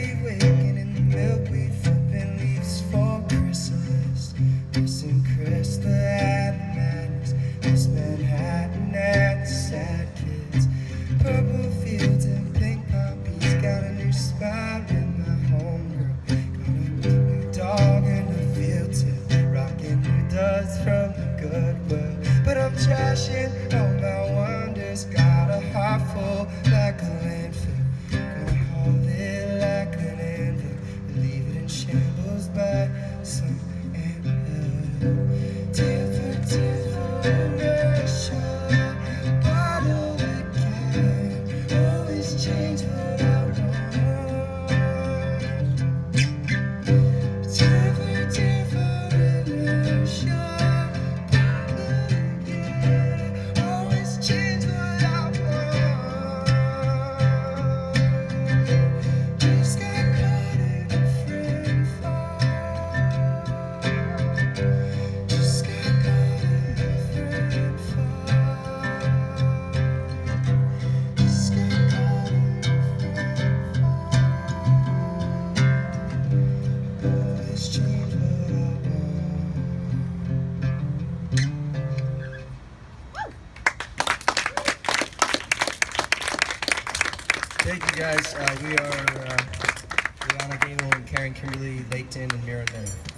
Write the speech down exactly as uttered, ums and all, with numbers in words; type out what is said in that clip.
Every waking in the milkweed, flipping leaves for chrysalis. Missing Krista and the madness, Miss Manhattan and the sad kids. Purple fields and pink poppies, got a new spot with my homegirl. Got a new dog in the field too, rocking new duds from the Goodwill. But I'm trashing all my wonders, got a heart full like a landfill. Gonna hold it like an anvil, leave it in shambles by some anthill. Tear for tear for inertia, bottle again, always change what I want. Tear for tear for inertia, bottle again, always change what I want. Just got caught in a friend fall. Just got caught in a friend fall. Just got caught in a friend fall. Always change what I want. Thank you guys. Uh, we are uh, Brianna Gable and Karen Kimberly, Layton, and Mira there.